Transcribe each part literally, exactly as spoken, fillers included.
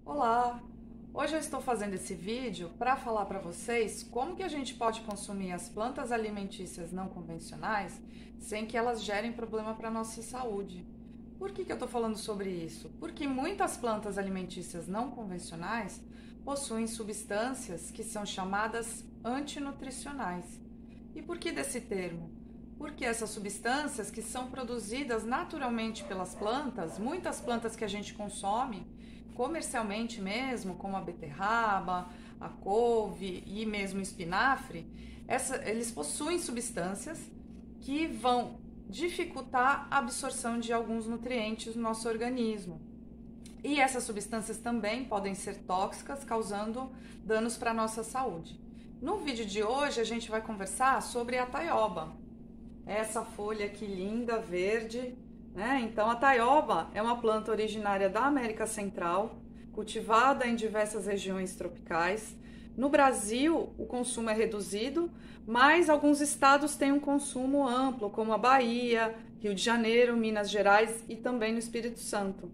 Olá! Hoje eu estou fazendo esse vídeo para falar para vocês como que a gente pode consumir as plantas alimentícias não convencionais sem que elas gerem problema para a nossa saúde. Por que que eu estou falando sobre isso? Porque muitas plantas alimentícias não convencionais possuem substâncias que são chamadas antinutricionais. E por que desse termo? Porque essas substâncias que são produzidas naturalmente pelas plantas, muitas plantas que a gente consome, comercialmente mesmo, como a beterraba, a couve e mesmo o espinafre, essa, eles possuem substâncias que vão dificultar a absorção de alguns nutrientes no nosso organismo. E essas substâncias também podem ser tóxicas, causando danos para a nossa saúde. No vídeo de hoje a gente vai conversar sobre a taioba. Essa folha aqui linda, verde, né? Então a taioba é uma planta originária da América Central, cultivada em diversas regiões tropicais. No Brasil o consumo é reduzido, mas alguns estados têm um consumo amplo, como a Bahia, Rio de Janeiro, Minas Gerais e também no Espírito Santo.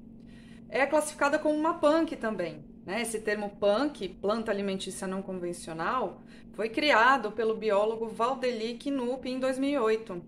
É classificada como uma punk também, né? Esse termo punk, planta alimentícia não convencional, foi criado pelo biólogo Valdeli Knupp em dois mil e oito.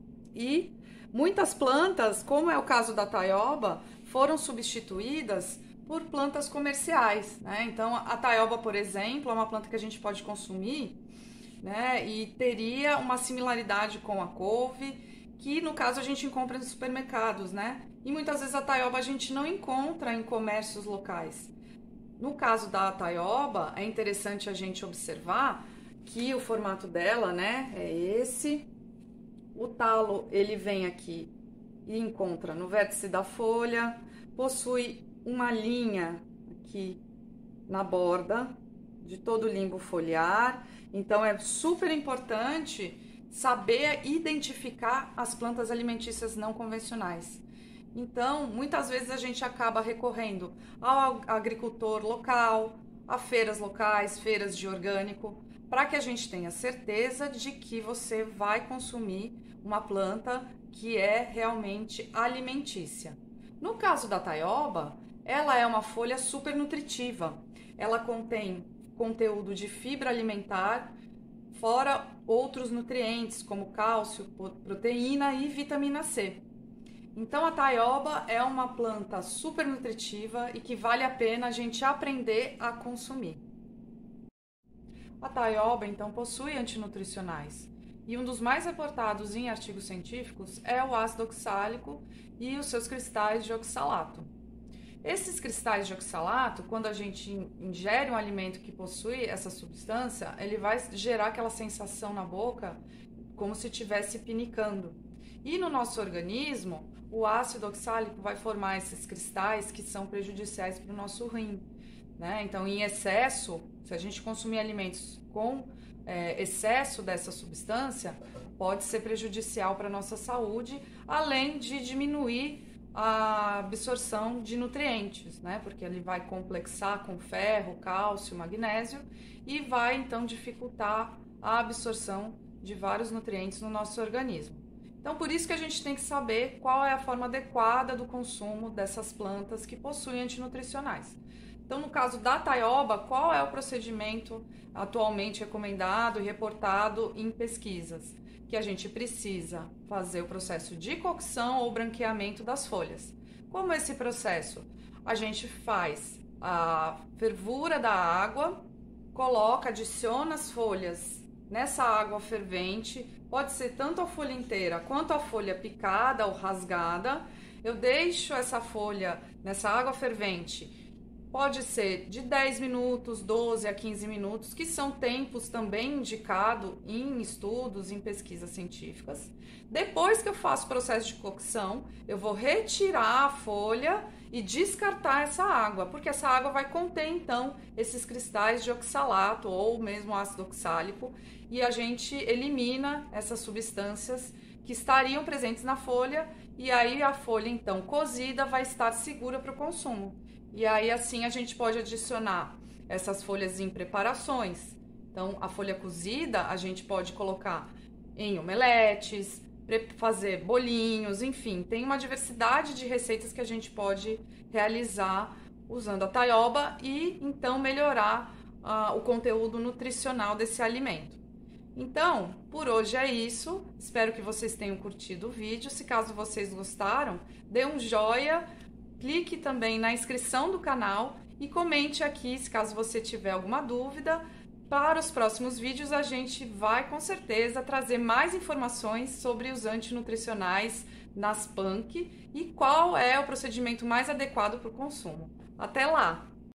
E muitas plantas, como é o caso da taioba, foram substituídas por plantas comerciais, né? Então a taioba, por exemplo, é uma planta que a gente pode consumir, né? E teria uma similaridade com a couve, que no caso a gente encontra nos supermercados, né? E muitas vezes a taioba a gente não encontra em comércios locais. No caso da taioba, é interessante a gente observar que o formato dela, né, é esse. O talo, ele vem aqui e encontra no vértice da folha, possui uma linha aqui na borda de todo o limbo foliar. Então é super importante saber identificar as plantas alimentícias não convencionais. Então, muitas vezes a gente acaba recorrendo ao agricultor local, a feiras locais, feiras de orgânico, para que a gente tenha certeza de que você vai consumir uma planta que é realmente alimentícia. No caso da taioba, ela é uma folha super nutritiva. Ela contém conteúdo de fibra alimentar, fora outros nutrientes como cálcio, proteína e vitamina C. Então a taioba é uma planta super nutritiva e que vale a pena a gente aprender a consumir. A taioba então possui antinutricionais e um dos mais reportados em artigos científicos é o ácido oxálico e os seus cristais de oxalato. Esses cristais de oxalato, quando a gente ingere um alimento que possui essa substância, ele vai gerar aquela sensação na boca como se estivesse pinicando. E no nosso organismo, o ácido oxálico vai formar esses cristais que são prejudiciais para o nosso rim, né? Então, em excesso, se a gente consumir alimentos com é, excesso dessa substância, pode ser prejudicial para a nossa saúde, além de diminuir a absorção de nutrientes, né? Porque ele vai complexar com ferro, cálcio, magnésio e vai, então, dificultar a absorção de vários nutrientes no nosso organismo. Então, por isso que a gente tem que saber qual é a forma adequada do consumo dessas plantas que possuem antinutricionais. Então, no caso da taioba, qual é o procedimento atualmente recomendado e reportado em pesquisas? Que a gente precisa fazer o processo de cocção ou branqueamento das folhas. Como é esse processo? A gente faz a fervura da água, coloca, adiciona as folhas nessa água fervente, pode ser tanto a folha inteira quanto a folha picada ou rasgada. Eu deixo essa folha nessa água fervente, pode ser de dez minutos, doze a quinze minutos, que são tempos também indicados em estudos, em pesquisas científicas. Depois que eu faço o processo de cocção, eu vou retirar a folha e descartar essa água, porque essa água vai conter então esses cristais de oxalato ou mesmo ácido oxálico, e a gente elimina essas substâncias que estariam presentes na folha, e aí a folha então cozida vai estar segura para o consumo. E aí assim a gente pode adicionar essas folhas em preparações. Então a folha cozida a gente pode colocar em omeletes, fazer bolinhos, enfim, tem uma diversidade de receitas que a gente pode realizar usando a taioba e então melhorar uh, o conteúdo nutricional desse alimento. Então, por hoje é isso. Espero que vocês tenham curtido o vídeo. Se caso vocês gostaram, dê um joinha, clique também na inscrição do canal e comente aqui se caso você tiver alguma dúvida. Para os próximos vídeos a gente vai com certeza trazer mais informações sobre os antinutricionais nas P A N C e qual é o procedimento mais adequado para o consumo. Até lá!